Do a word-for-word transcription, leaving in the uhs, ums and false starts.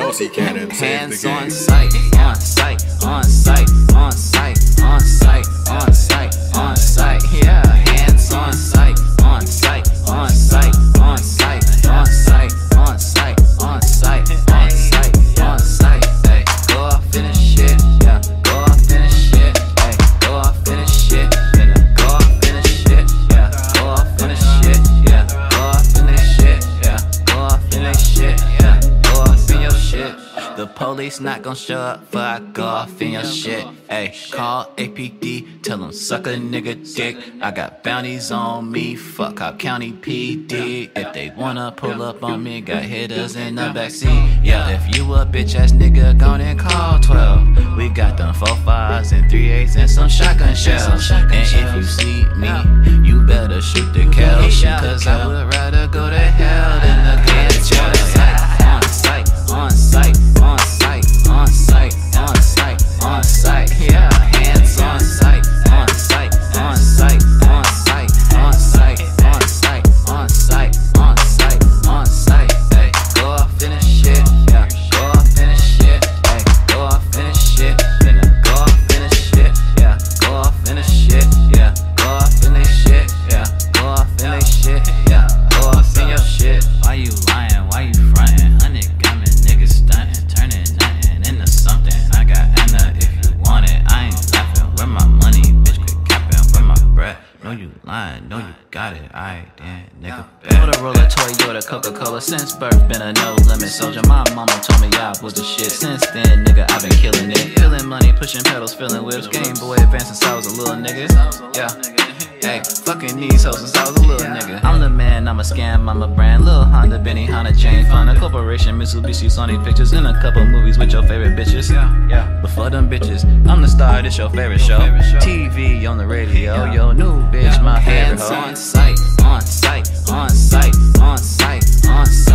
pussy cannon. Hands on sight, on sight, on sight, on sight, on sight, on sight, on sight. Yeah, hands on sight, on sight, on sight, on sight, on sight, on sight, on sight, on sight, on sight. Hey, go off in the shit, yeah. Go off in the shit, hey. Go off in the shit, finna go off in the shit, yeah. Go off in the shit, yeah. Go off in the shit, yeah. Go off in the shit, yeah. Go off in your shit. The police not gon' show up before I go off in your shit. Ayy, call A P D, tell them suck a nigga dick. I got bounties on me, fuck Cobb County P D. If they wanna pull up on me, got hitters in the backseat. Yeah, if you a bitch ass nigga, go and call twelve. We got them four fives and three eights and some shotgun shells. And if you see me, you better shoot the cow. Cause I would rather go to hell than to get jail. On sight, on sight, on sight, on sight, on sight, on sight, yeah. Hands on sight, on sight, on sight, on sight, on sight, on sight, on sight, on sight, on sight. Hey, go off in the shit, yeah. Go off in the shit, hey. Go off in the shit, finna go off in the shit, yeah. Go off in the shit, yeah. Go off in the shit, yeah. Go off in the shit, yeah. Go off in your shit. Why you lying? Why you frontin'? Honey got me niggas stuntin', turning nothing into something. I got Anna if you want it. I ain't laughing. Where my money? Bitch, quit capping. Where my breath? No, you lying. No, you got it. Aight, damn, nigga. Motorola, Toyota, Coca-Cola. Since birth, been a no limit soldier. My mama told me I was the shit. Since then, nigga, I've been killing it. Feeling money, pushing pedals, feeling whips. Game Boy Advance since I was a little nigga. Yeah. Hey, fucking these hoes since I was a little nigga. I'm the man, I'm a scam, I'm a brand. Lil Honda, Benny, Hanna, Jane Fonda, Corporation, Mitsubishi, Sony Pictures, in a couple movies with your favorite bitches. Yeah, yeah. Before them bitches, I'm the star, this your favorite show. T V on the radio, yo, new bitch, my favorite hoe. On sight, on sight, on sight, on sight, on sight.